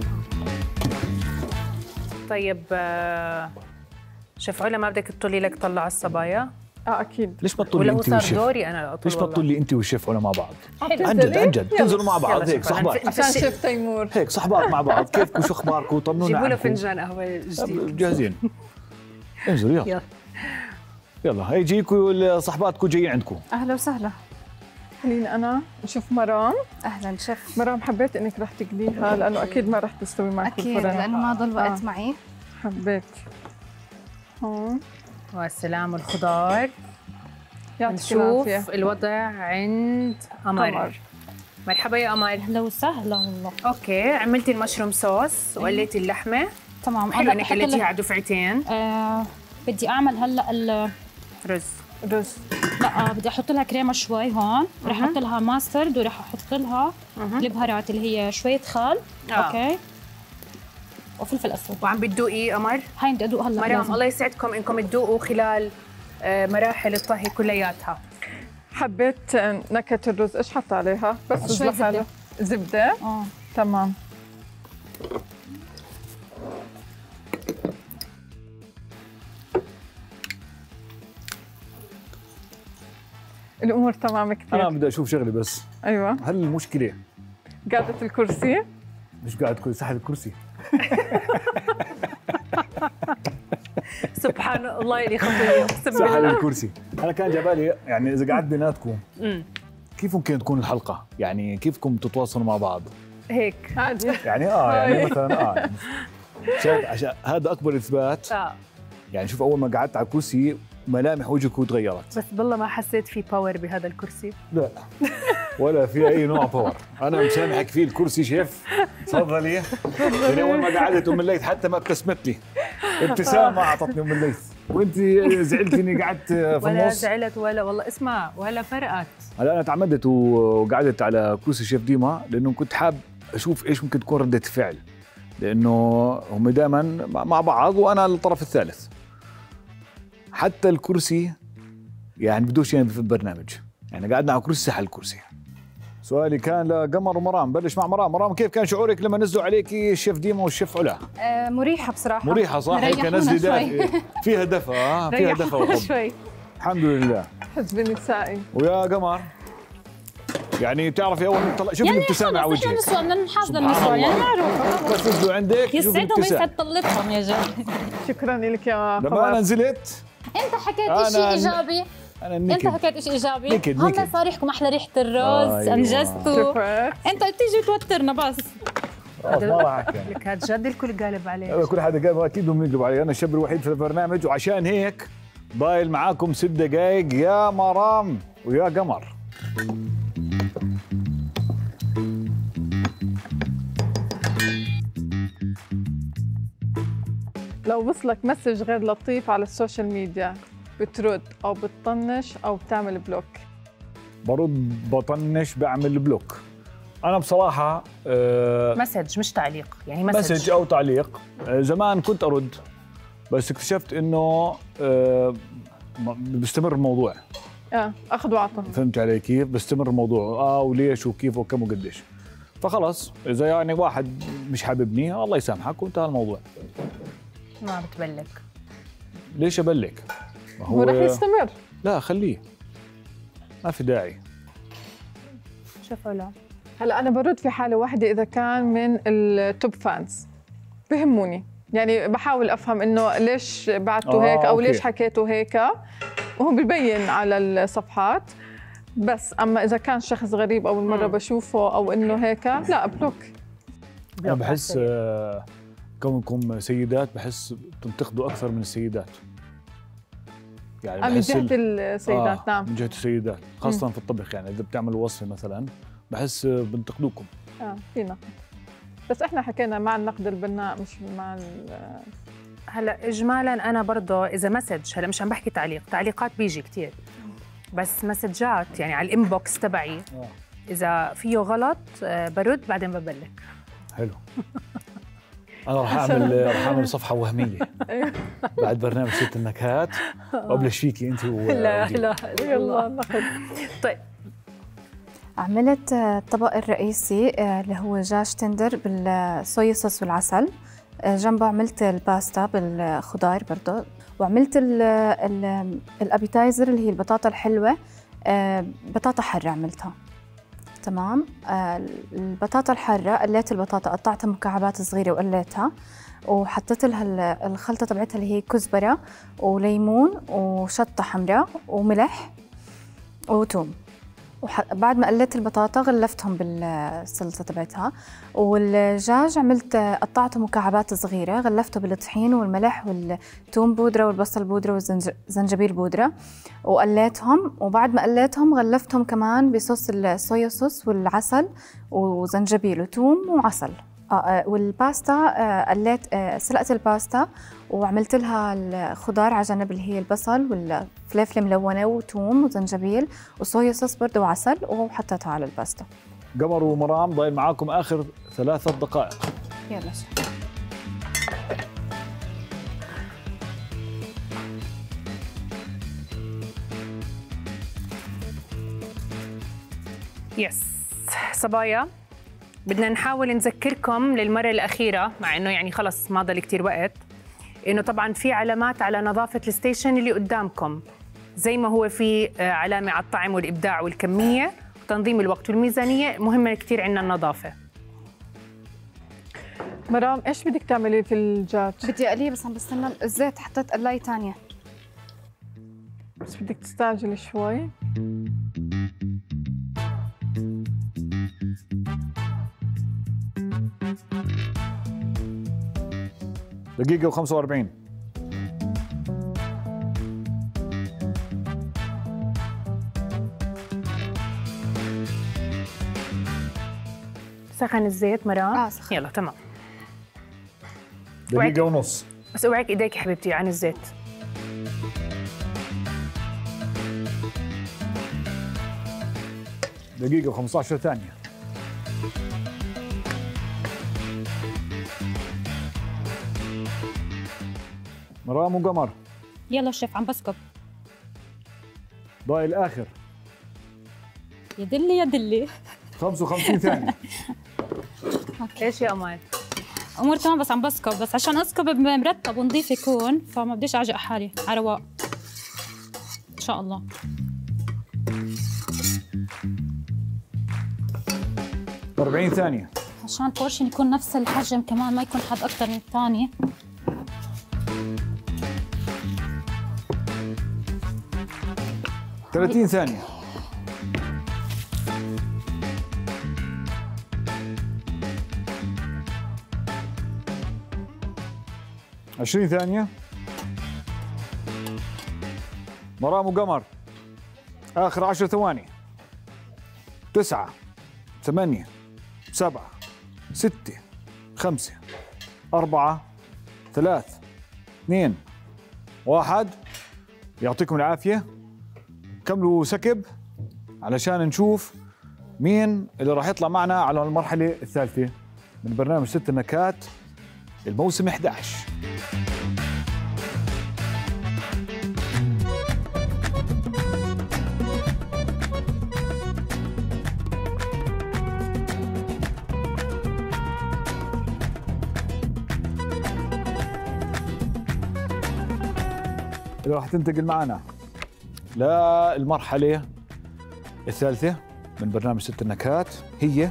Speaker 2: طيب آه، شيف علا ما بدك تطلي لك طلع الصبايا؟
Speaker 3: اه اكيد.
Speaker 4: ليش ما تطلي
Speaker 2: ولا هو
Speaker 4: انت
Speaker 2: صار
Speaker 4: والشيف؟
Speaker 2: دوري انا اطل؟
Speaker 4: ليش ما تطلي انت والشيف ولا مع بعض؟
Speaker 3: حلو.
Speaker 4: عن جد عن جد تنزلوا مع بعض
Speaker 2: يلا
Speaker 4: هيك
Speaker 2: شكراً.
Speaker 4: صحبات،
Speaker 3: عشان شيف تيمور.
Speaker 4: هيك صحبات مع بعض. كيفكم شو اخباركم؟ طمنونا
Speaker 2: جيبوا له
Speaker 4: عنكم.
Speaker 2: فنجان قهوه جديد.
Speaker 4: جاهزين. انزلوا يلا
Speaker 2: يلا.
Speaker 4: يلا هي جيكوا صحباتكم جايين عندكم.
Speaker 6: اهلا وسهلا.
Speaker 3: خليني انا نشوف مرام.
Speaker 6: اهلا شيف.
Speaker 3: مرام حبيت انك رح تقليها لانه اكيد ما رح تستوي معك
Speaker 6: اكيد
Speaker 3: بالفرن.
Speaker 6: لانه ما ضل وقت
Speaker 3: آه.
Speaker 6: معي.
Speaker 3: حبيت. هون
Speaker 2: والسلام والخضار.
Speaker 3: يعطيك
Speaker 2: نشوف
Speaker 3: العافية.
Speaker 2: الوضع عند قمر.
Speaker 3: قمر.
Speaker 2: مرحبا يا قمر.
Speaker 5: اهلا وسهلا والله.
Speaker 2: اوكي، عملتي المشروم صوص وقليتي اللحمه.
Speaker 5: تمام.
Speaker 2: حلو انك
Speaker 5: بحط
Speaker 2: قليتيها
Speaker 5: لها-
Speaker 2: على دفعتين.
Speaker 5: آه بدي اعمل هلا ال
Speaker 2: رز.
Speaker 3: رز.
Speaker 5: لا آه بدي احط لها كريمه شوي هون، رح احط لها ماسترد ورح احط لها
Speaker 2: مهم.
Speaker 5: البهارات اللي هي شويه خل.
Speaker 2: آه.
Speaker 5: اوكي. وفلفل اسود.
Speaker 2: وعم بتدوقي قمر؟
Speaker 5: هاي بدي ادوق هلا.
Speaker 2: مرام
Speaker 5: لازم.
Speaker 2: الله يسعدكم انكم تدوقوا خلال آه، مراحل الطهي كلياتها.
Speaker 3: حبيت نكهة الرز، ايش حط عليها؟ بس
Speaker 5: شوي
Speaker 3: لحاله. زبدة.
Speaker 5: اه
Speaker 3: تمام. الامور تمام كثير.
Speaker 4: انا بدي اشوف شغلي بس.
Speaker 3: ايوه.
Speaker 4: هل المشكله
Speaker 3: قعدة الكرسي.
Speaker 4: مش قاعد كل ساحه الكرسي؟
Speaker 2: سبحان الله اللي خطير اقسم
Speaker 4: ساحه
Speaker 2: بالله.
Speaker 4: الكرسي. انا كان جبالي يعني اذا قعدت بيناتكم
Speaker 2: أمم.
Speaker 4: كيف ممكن تكون الحلقه؟ يعني كيفكم تتواصلوا مع بعض؟
Speaker 2: هيك
Speaker 3: عادي.
Speaker 4: يعني اه يعني مثلا اه يعني عشان عشان هذا اكبر اثبات.
Speaker 2: اه
Speaker 4: يعني شوف اول ما قعدت على الكرسي ملامح وجهك تغيرت.
Speaker 2: بس بالله ما حسيت في باور بهذا الكرسي.
Speaker 4: لا ولا في اي نوع باور. انا مسامحك فيه الكرسي شيف. تفضلي. يعني اول ما قعدت ام الليث حتى ما ابتسمت لي ابتسامه اعطتني ام الليث، وانت زعلتي اني قعدت في
Speaker 2: ولا
Speaker 4: النص.
Speaker 2: زعلت ولا والله اسمع ولا فرقت.
Speaker 4: هلا انا تعمدت وقعدت على كرسي شيف ديما لانه كنت حاب اشوف ايش ممكن تكون رده الفعل، لانه هم دائما مع بعض وانا الطرف الثالث. حتى الكرسي يعني بدوش يعني في البرنامج، يعني قعدنا على كرسي سحل الكرسي. سؤالي كان لقمر ومرام، بلش مع مرام. مرام كيف كان شعورك لما نزلوا عليكي الشيف ديما والشيف علا؟
Speaker 6: آه مريحه بصراحه.
Speaker 4: مريحه صح؟ هيك
Speaker 6: ريحونا
Speaker 4: نزلي
Speaker 6: شوي.
Speaker 4: دافئة فيها دفى. اه فيها دفى
Speaker 6: ريحونا
Speaker 4: وحب.
Speaker 6: شوي.
Speaker 4: الحمد لله.
Speaker 3: حزب نسائي.
Speaker 4: ويا قمر يعني بتعرفي اول ما طلع شوفي الابتسامه على
Speaker 5: خلص احنا
Speaker 4: وجهك.
Speaker 5: نسوى بدنا ننحاز
Speaker 4: سبحان
Speaker 5: للنسوان يعني
Speaker 4: الله.
Speaker 5: معروفه.
Speaker 4: بس نزلوا عندك شوفي
Speaker 5: يسعدهم
Speaker 4: الابتسامه.
Speaker 5: ويسعد طلتهم يا جماعه.
Speaker 3: شكرا لك يا
Speaker 4: لما
Speaker 3: قمر.
Speaker 4: انا نزلت
Speaker 5: انت حكيت
Speaker 4: أنا-
Speaker 5: شيء ايجابي.
Speaker 4: انا
Speaker 5: انت
Speaker 4: نكد.
Speaker 5: حكيت شيء ايجابي.
Speaker 4: نكد-
Speaker 5: هم
Speaker 4: نكد.
Speaker 5: صار يحكوا احلى ريحه الرز.
Speaker 4: أيوة.
Speaker 5: انجزتوا.
Speaker 3: شفت؟
Speaker 5: انت بتيجي توترنا بس.
Speaker 4: خلاص ما راح احكي.
Speaker 2: لك هاد جد الكل قالب عليك.
Speaker 4: أيوة، كل حدا قال اكيد بدهم يقلبوا علي. انا الشاب الوحيد في البرنامج وعشان هيك ضايل معاكم ست دقائق يا مرام ويا قمر.
Speaker 3: لو وصلك مسج غير لطيف على السوشيال ميديا بترد او بتطنش او بتعمل بلوك؟
Speaker 4: برد بطنش بعمل بلوك. انا بصراحه آه
Speaker 2: مسج مش تعليق يعني مسج,
Speaker 4: مسج او تعليق. آه زمان كنت ارد بس اكتشفت انه آه بيستمر الموضوع.
Speaker 3: اه اخذ وعطى.
Speaker 4: فهمت علي كيف؟ بستمر الموضوع اه وليش وكيف وكم وقديش. فخلص اذا يعني واحد مش حاببني الله يسامحك وانتهى الموضوع.
Speaker 2: ما بتبلك.
Speaker 4: ليش ابلك؟ ما
Speaker 3: هو رح يستمر.
Speaker 4: لا خليه ما في داعي.
Speaker 2: شوف علا
Speaker 3: هلا انا برد في حاله واحده اذا كان من التوب فانز بهموني، يعني بحاول افهم انه ليش بعتوا
Speaker 4: آه،
Speaker 3: هيك او
Speaker 4: أوكي.
Speaker 3: ليش حكيتوا هيك، وهو ببين على الصفحات. بس اما اذا كان شخص غريب اول مره بشوفه او انه هيك لا بلوك.
Speaker 4: انا بحس آه كونكم سيدات بحس تنتقدوا اكثر من السيدات. يعني
Speaker 3: من
Speaker 4: بحس
Speaker 3: جهه
Speaker 4: ال-
Speaker 3: السيدات.
Speaker 4: آه
Speaker 3: نعم.
Speaker 4: من جهه السيدات خاصه في الطبخ. يعني اذا بتعملوا وصفه مثلا بحس بنتقدوكم.
Speaker 3: اه في نقد، بس احنا حكينا مع النقد البناء مش مع ال-
Speaker 2: هلا اجمالا انا برضه اذا مسج، هلا مش عم بحكي تعليق، تعليقات بيجي كثير بس مسجات يعني على الانبوكس تبعي
Speaker 4: آه.
Speaker 2: اذا فيه غلط آه، برد بعدين ببلك.
Speaker 4: حلو. انا راح اعمل راح اعمل صفحه وهميه بعد برنامج ست النكهات وابلش فيكي انت و
Speaker 2: لا لا
Speaker 3: يلا ناخذ.
Speaker 2: طيب
Speaker 6: عملت الطبق الرئيسي اللي هو دجاج تندر بالصويا صوص والعسل، جنبه عملت الباستا بالخضار برضه، وعملت الابيتايزر اللي هي البطاطا الحلوه، بطاطا حره عملتها. تمام. البطاطا الحاره قليت البطاطا، قطعتها مكعبات صغيره وقليتها، وحطيت لها الخلطه تبعتها اللي هي كزبره وليمون وشطه حمراء وملح وثوم. وبعد ما قليت البطاطا غلفتهم بالصلصه تبعتها، والدجاج عملت قطعته مكعبات صغيره، غلفته بالطحين والملح والثوم بودره والبصل بودره والزنجبيل بودره وقليتهم. وبعد ما قليتهم غلفتهم كمان بصوص الصويا صوص والعسل وزنجبيل وثوم وعسل. آه والباستا آه قليت آه سلقت الباستا وعملت لها الخضار على جنب اللي هي البصل والفلفله ملونه وثوم وزنجبيل وصويا صوص برضه وعسل، وحطيتها على الباستا.
Speaker 4: قمر ومرام ضايل معاكم اخر ثلاثة دقائق.
Speaker 6: يلا
Speaker 2: يس صبايا، بدنا نحاول نذكركم للمرة الأخيرة، مع إنه يعني خلص ما ضل كتير وقت، إنه طبعاً في علامات على نظافة الستيشن اللي قدامكم، زي ما هو في علامة على الطعم والإبداع والكمية وتنظيم الوقت والميزانية، مهمة كتير عندنا النظافة.
Speaker 3: مرام إيش بدك تعملي في الدجاج؟
Speaker 6: بدي أقليه بس عم بستنى الزيت، حطيت قلاية تانية
Speaker 3: بس بدك تستعجلي شوي.
Speaker 4: دقيقة وخمسة وأربعين.
Speaker 2: سخن الزيت مرام؟
Speaker 6: اه سخن.
Speaker 2: يلا تمام.
Speaker 4: دقيقة ونص.
Speaker 2: بس اوعيك ايديك يا حبيبتي عن الزيت.
Speaker 4: دقيقة وخمسة عشر ثانية. مرام وقمر.
Speaker 5: يلا شيف عم بسكب.
Speaker 4: ضايل الآخر.
Speaker 5: يدلي يدلي.
Speaker 4: خمسة وخمسين ثانية.
Speaker 2: ايش يا أمال؟
Speaker 5: أمور تمام بس عم بسكب، بس عشان أسكب مرتب ونظيف يكون، فما بديش أعجق حالي على رواق. إن شاء الله.
Speaker 4: أربعين ثانية.
Speaker 5: عشان البورشن يكون نفس الحجم كمان، ما يكون حد أكثر من الثاني.
Speaker 4: ثلاثين ثانية. عشرين ثانية. مرام وقمر آخر عشر ثواني. تسعة ثمانية سبعة ستة خمسة أربعة ثلاث اثنين واحد. يعطيكم العافية. كملوا سكب علشان نشوف مين اللي راح يطلع معنا على المرحلة الثالثة من برنامج ست النكهات الموسم إحدى عشر. اللي راح تنتقل معنا للمرحلة الثالثة من برنامج ست النكهات هي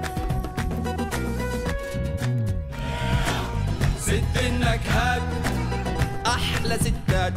Speaker 7: ست النكهات، أحلى ستات.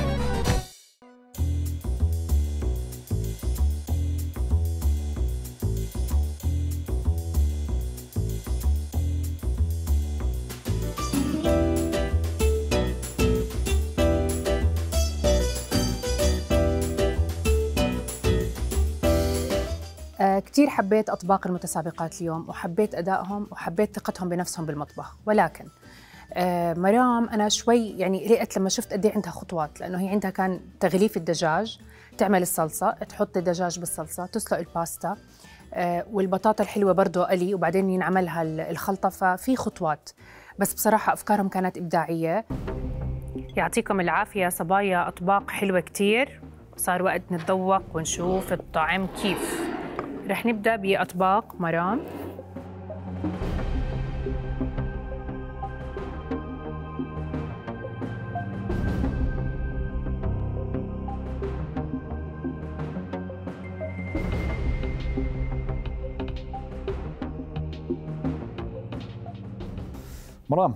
Speaker 2: كتير حبيت أطباق المتسابقات اليوم، وحبيت أدائهم، وحبيت ثقتهم بنفسهم بالمطبخ، ولكن آه مرام أنا شوي يعني قلقت لما شفت قد ايه عندها خطوات، لأنه هي عندها كان تغليف الدجاج، تعمل الصلصة، تحط الدجاج بالصلصة، تسلق الباستا، آه والبطاطا الحلوة برضه قلي، وبعدين ينعملها الخلطة، ففي خطوات. بس بصراحة أفكارهم كانت إبداعية. يعطيكم العافية صبايا، أطباق حلوة كتير. صار وقت نتذوق ونشوف الطعم كيف. رح نبدأ بأطباق مرام.
Speaker 4: مرام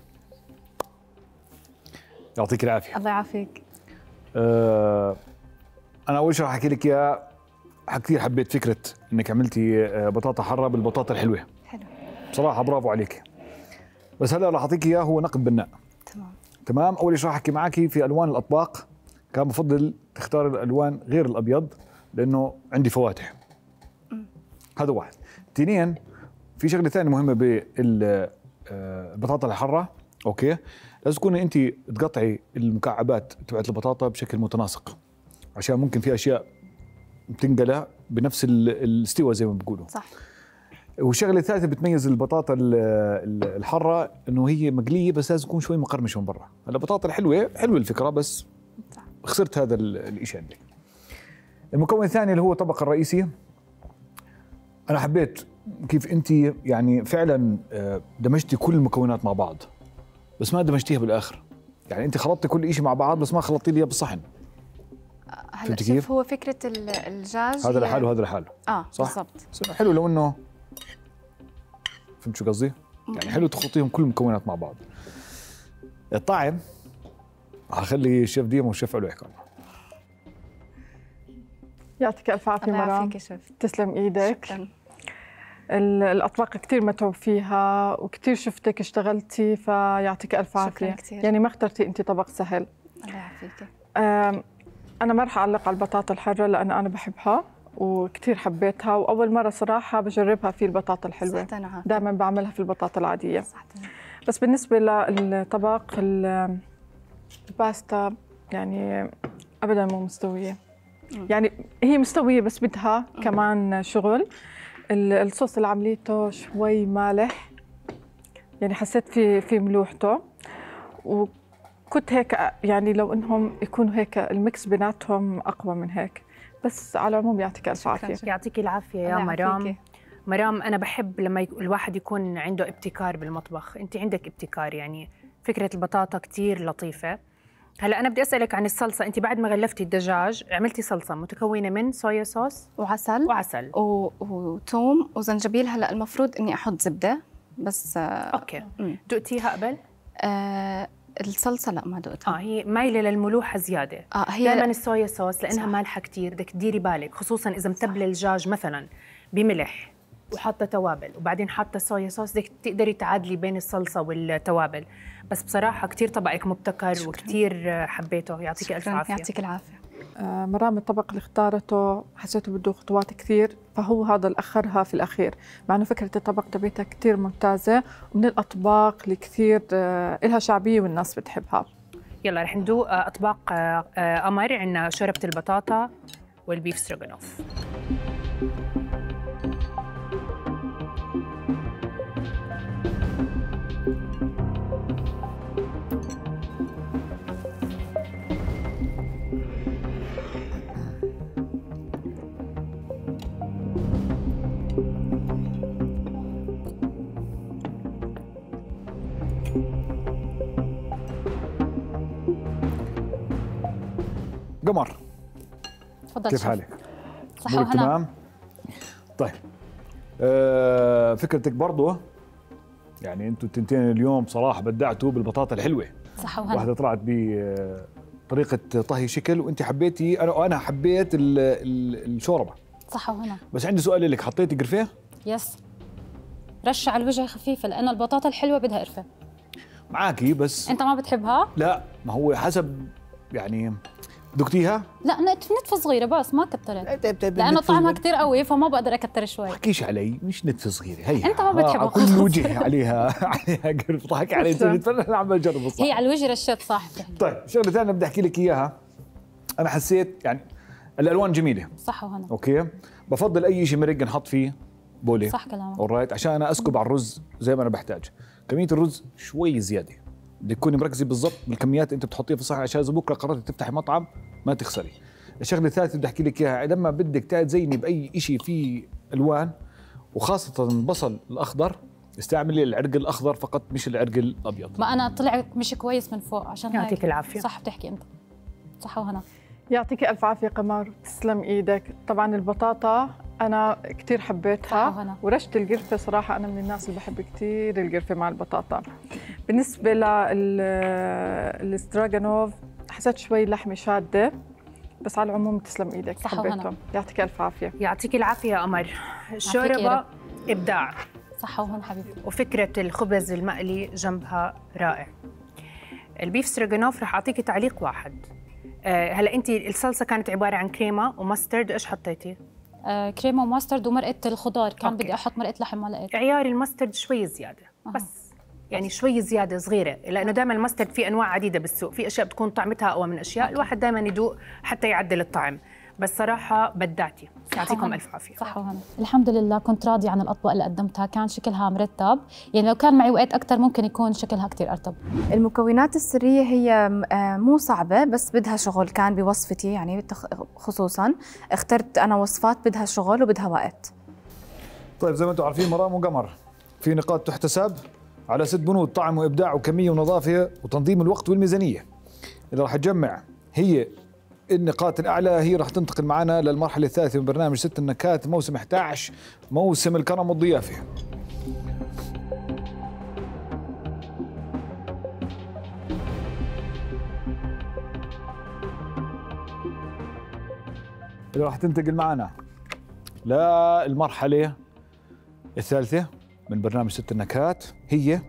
Speaker 4: يعطيك العافيه.
Speaker 6: الله يعافيك.
Speaker 4: أه انا اول شيء راح احكي لك اياه، كثير حبيت فكره انك عملتي بطاطا حاره بالبطاطا الحلوه.
Speaker 6: حلو
Speaker 4: بصراحه برافو عليك. بس هلا راح اعطيك اياه هو نقد بناء.
Speaker 6: تمام
Speaker 4: تمام. اول شيء راح احكي معك في الوان الاطباق، كان بفضل تختار الالوان غير الابيض لانه عندي فواتح. م. هذا واحد. اثنين، في شغله ثانيه مهمه بالبطاطا الحاره، اوكي؟ لازم تكوني انت تقطعي المكعبات تبعت البطاطا بشكل متناسق، عشان ممكن في اشياء بتنقلها بنفس الاستوى زي ما بيقولوا.
Speaker 6: صح.
Speaker 4: والشغله الثالثه بتميز البطاطا الحاره انه هي مقليه بس لازم تكون شوي مقرمشه من برا. هلا البطاطا الحلوه حلوه الفكره بس صح. خسرت هذا الشيء عندي. المكون الثاني اللي هو الطبق الرئيسي، انا حبيت كيف انت يعني فعلا دمجتي كل المكونات مع بعض بس ما دمجتيها بالاخر. يعني انت خلطتي كل شيء مع بعض بس ما خلطتي لي بالصحن.
Speaker 6: هلا شوف، هو فكره الدجاج
Speaker 4: هذا لحاله وهذا لحاله.
Speaker 6: اه
Speaker 4: صح
Speaker 6: بالضبط.
Speaker 4: حلو لو انه فهمت شو قصدي؟ يعني حلو تخلطيهم كل المكونات مع بعض. الطعم هخلي الشيف ديما والشيف علو يحكوا.
Speaker 3: يعطيك الف عافيه مرام.
Speaker 6: الله يعافيك يا شيف.
Speaker 3: تسلم ايدك.
Speaker 6: شكرا.
Speaker 3: الاطباق كثير متعوب فيها وكثير شفتك اشتغلتي، فيعطيك الف عافيه. يعني ما اخترتي انت طبق سهل.
Speaker 6: الله يعافيك.
Speaker 3: انا ما رح اعلق على البطاطا الحاره لان انا بحبها وكثير حبيتها، واول مره صراحه بجربها في البطاطا الحلوه. دائما بعملها في البطاطا العاديه. صحتنا. بس بالنسبه للطبق الباستا يعني ابدا مو مستويه. يعني هي مستويه بس بدها كمان شغل. الصوص اللي عمليته شوي مالح، يعني حسيت في في ملوحته، وكنت هيك يعني لو انهم يكونوا هيك الميكس بيناتهم اقوى من هيك. بس على العموم يعطيك الف عافيه.
Speaker 2: يعطيك العافيه يا مرام. مرام انا بحب لما الواحد يكون عنده ابتكار بالمطبخ. انت عندك ابتكار، يعني فكره البطاطا كتير لطيفه. هلا انا بدي اسالك عن الصلصه. انت بعد ما غلفتي الدجاج عملتي صلصه متكونه من صويا صوص
Speaker 6: وعسل
Speaker 2: وعسل
Speaker 6: و... وثوم وزنجبيل. هلا المفروض اني احط زبده بس.
Speaker 2: اوكي. دقتيها قبل؟
Speaker 6: آه الصلصه لا ما دقتها.
Speaker 2: اه هي مايله للملوحه زياده.
Speaker 6: اه هي
Speaker 2: دائما الصويا صوص لانها مالحه كثير، بدك تديري بالك، خصوصا اذا متبله الدجاج مثلا بملح وحاطه توابل وبعدين حاطه صويا صوص، بدك تقدري تعادلي بين الصلصه والتوابل. بس بصراحه كثير طبقك مبتكر وكثير حبيته. يعطيك الف عافيه.
Speaker 6: يعطيك العافيه.
Speaker 3: آه مرام الطبق اللي اختارته حسيته بده خطوات كثير، فهو هذا اللي اخرها في الاخير، مع انه فكره الطبق تبعتها كثير ممتازه ومن الاطباق اللي كثير آه لها شعبيه والناس بتحبها.
Speaker 2: يلا رح ندوق اطباق آه قمر. عندنا شوربه البطاطا والبيف ستروغانوف.
Speaker 4: قمر
Speaker 5: تفضل.
Speaker 4: كيف حالك؟
Speaker 5: صحة وهنا.
Speaker 4: تمام. طيب آه فكرتك برضو يعني انتوا التنتين اليوم صراحه بدعتوا بالبطاطا الحلوه.
Speaker 5: صحة وهنا.
Speaker 4: واحده طلعت بطريقه طهي شكل وانت حبيتي، انا وانا حبيت الشوربه.
Speaker 5: صحة وهنا.
Speaker 4: بس عندي سؤال لك، حطيتي قرفه؟
Speaker 5: يس. رشه على الوجه خفيفه لانه البطاطا الحلوه بدها قرفه.
Speaker 4: معاكي بس
Speaker 5: انت ما بتحبها؟
Speaker 4: لا، ما هو حسب يعني. دقتيها؟
Speaker 5: لا نتفه صغيره بس ما كترت لانه طعمها كثير قوي فما بقدر اكتر شوي.
Speaker 4: احكيش علي، مش نتفه صغيره هي.
Speaker 5: انت ما بتحبها
Speaker 4: كل وجه عليها عليها قرف. ضحك علي انا عم بجرب الصح.
Speaker 5: هي على الوجه رشيت صح.
Speaker 4: طيب شغله ثانيه بدي احكي لك اياها. انا حسيت يعني الالوان جميله.
Speaker 5: صح وهنا.
Speaker 4: اوكي، بفضل اي شيء مرق نحط فيه بولي.
Speaker 5: صح كلامك.
Speaker 4: اورايت، عشان انا اسكب على الرز زي ما انا بحتاج. كميه الرز شوي زياده، بدك تكوني مركزه بالضبط بالكميات انت بتحطيها في الصحن عشان اذا بكره قررتي تفتحي مطعم ما تخسري. الشغله الثالثه بدي احكي لك اياها، لما بدك تزيني باي شيء فيه الوان وخاصه البصل الاخضر استعملي العرق الاخضر فقط مش العرق الابيض.
Speaker 5: ما انا طلع مش كويس من فوق عشان هيك.
Speaker 2: يعطيك العافيه.
Speaker 5: صح بتحكي انت، صح وهنا.
Speaker 3: يعطيك الف عافيه قمر، تسلم ايدك. طبعا البطاطا انا كثير حبيتها، ورشه القرفه صراحه انا من الناس اللي بحب كثير القرفه مع البطاطا. بالنسبه للستراغانوف حسيت شوي لحمه شاده، بس على العموم تسلم ايدك، حبيتهم. يعطيك الف عافيه.
Speaker 2: يعطيك العافيه يا قمر. الشوربه ابداع.
Speaker 5: صح وهون حبيبي.
Speaker 2: وفكره الخبز المقلي جنبها رائع. البيف ستراغانوف رح اعطيكي تعليق واحد. أه هلا انت الصلصه كانت عباره عن كريمه وماسترد، ايش حطيتي؟
Speaker 5: آه كريمه وماسترد ومرقه الخضار، كان أوكي. بدي احط مرقه لحم ما لقيت.
Speaker 2: عيار الماسترد شوي زياده أه. بس يعني بس. شوي زياده صغيره، لانه دائما الماسترد في انواع عديده بالسوق، في اشياء بتكون طعمتها اقوى من اشياء، أوكي. الواحد دائما يدوق حتى يعدل الطعم. بس صراحه بدعتي، يعطيكم الف عافيه.
Speaker 5: صح وهنا. الحمد لله كنت راضيه عن الاطباق اللي قدمتها، كان شكلها مرتب، يعني لو كان معي وقت اكثر ممكن يكون شكلها كثير ارتب.
Speaker 6: المكونات السريه هي مو صعبه بس بدها شغل، كان بوصفتي يعني خصوصا اخترت انا وصفات بدها شغل وبدها وقت.
Speaker 4: طيب زي ما انتم عارفين مرام وقمر في نقاط تحتسب على ست بنود: طعم وابداع وكميه ونظافه وتنظيم الوقت والميزانيه. اذا راح تجمع هي النقاط الأعلى هي راح تنتقل معنا للمرحلة الثالثة من برنامج ست النكهات موسم إحدى عشر، موسم الكرم والضيافة. اللي راح تنتقل معنا للمرحلة الثالثة من برنامج ست النكهات هي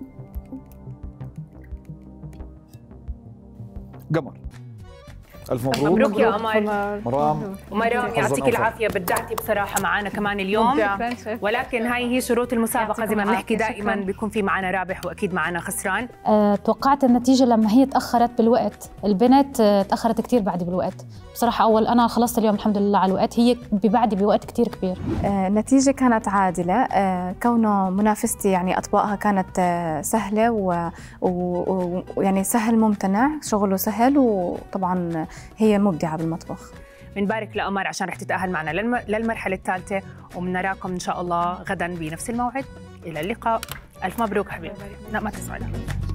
Speaker 4: قمر. ألف مبروك.
Speaker 2: مبروك يا قمر.
Speaker 4: مرام
Speaker 2: ومرام يعطيك العافية، بدعتي بصراحة معنا كمان اليوم، ولكن هاي هي شروط المسابقة زي ما بنحكي دائما، بيكون في معنا رابح وأكيد معنا خسران.
Speaker 5: أه، توقعت النتيجة لما هي تأخرت بالوقت، البنت تأخرت كثير بعدي بالوقت، بصراحة أول أنا خلصت اليوم الحمد لله على الوقت، هي ببعدي بوقت كثير كبير.
Speaker 6: آه، النتيجة كانت عادلة، آه، كونه منافستي يعني أطباقها كانت آه، سهلة ويعني سهل ممتنع، شغله سهل، وطبعا هي مبدعة بالمطبخ.
Speaker 2: بنبارك لقمر عشان رح تتأهل معنا للمرحلة الثالثة، وبنراكم إن شاء الله غدا بنفس الموعد. إلى اللقاء. ألف مبروك حبيبي. لا ما تسعد.